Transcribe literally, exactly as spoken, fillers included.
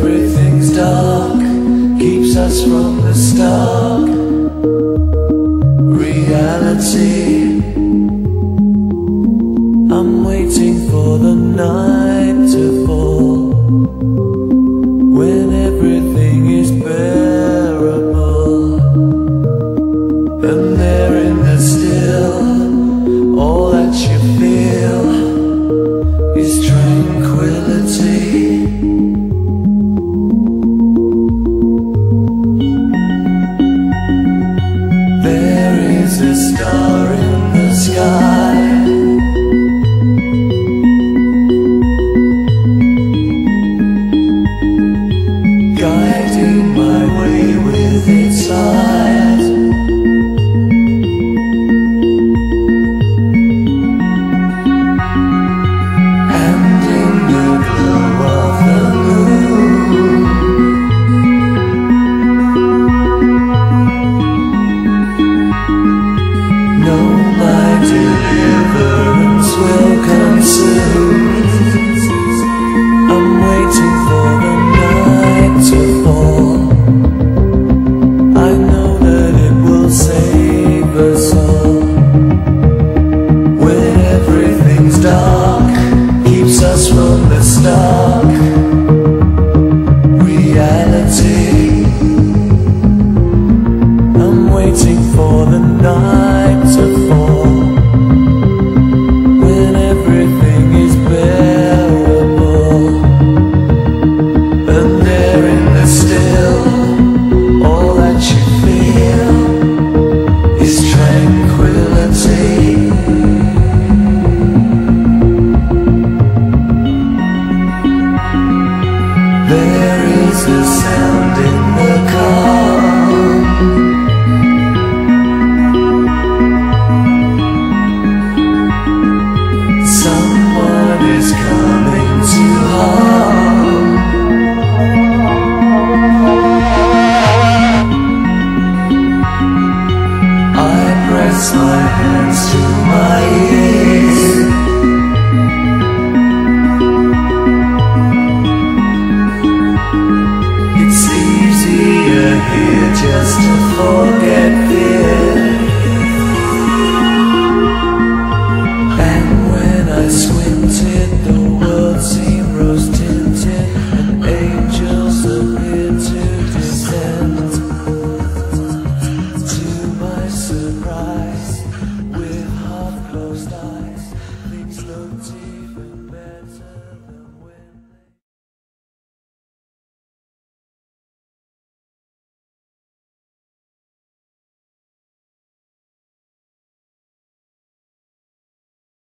everything's dark, keeps us from the stark reality. I'm waiting for the night to fall, when everything is bearable, and there in the still, all that you feel is tranquility. There is a star in the sky, guiding my way with its light. And in the glow of the moon, know my deliverance will come soon. I'm waiting for the night to fall. I know that it will save us all. When everything's dark, keeps us from the stark reality. I'm waiting for the night to fall, when everything is bearable, and there in the still, all that you feel is tranquility. There is a sound